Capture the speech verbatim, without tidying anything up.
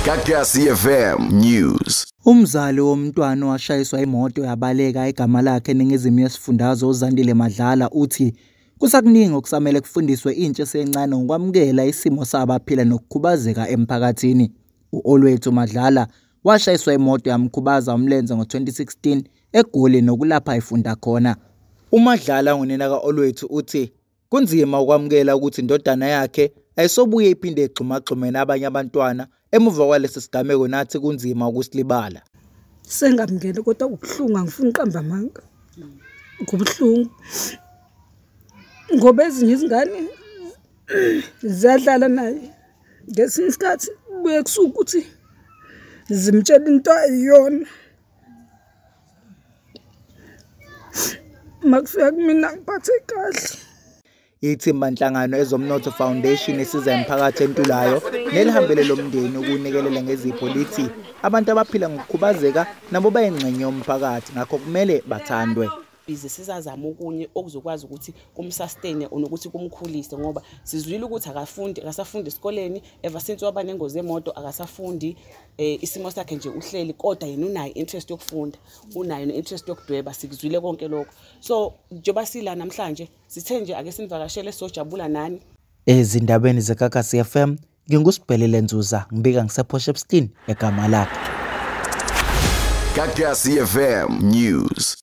Gagasi F M News. Umzali womntwana washayiswa imoto yabaleka igama lakhe eningizimu yesifundazwe uZandile Madlala uthi kusakuningi okusamele kufundiswe intsha esencane ngokwamukela isimo sabaphila nokukhubazeka emphakathini. uOlwethu Madlala washayiswa imoto yamkhubaza umlenze ngo twenty sixteen eGoli nokulapha ifunda khona. uMadlala ngunina kaOlwethu uthi kunzima ukwamukela ukuthi indodana yakhe ayisobuye iphinde igxumagxumene abanye abantwana emuva kwalesi sigameko nathi kunzima ukusilibala. Sengamngene kodwa ubhlungu angifuni uqamba amanga. Ngubhlungu. Ngoba ezinye izingane ziyadlala naye. Ngesinye isikhathi buye kusuka ukuthi zimtshela into ayiyona. Makufika kumina ngiphathe kahle. Ithimba Nhlangano Ezomnotho Foundation esiza emphakathi entulayo nelihambele lomndeni ukunikelela ngezipho lithi abantu abaphila ngokukhubazeka nabo bayingxenye yomphakathi ngakho kumele bathandwe. Sizazama okunye okuzokwazi ukuthi kumsustain onokuthi kumkhulise ngoba sizwile ukuthi akafundi akasafundi esikoleni ever since waba nengozi yemoto akasafundi isimo sakhe nje uhleli kodwa yena unayo interest yokufunda unayo interest yokudweba sikuzwile konke lokho so njoba sila namhlanje sithe nje ake sinivakashele sojabula nani ezindabeni zeGagasi F M ngingusibhelele Nzuza ngibika ngisePortshepstone egama lakhe. Gagasi F M News.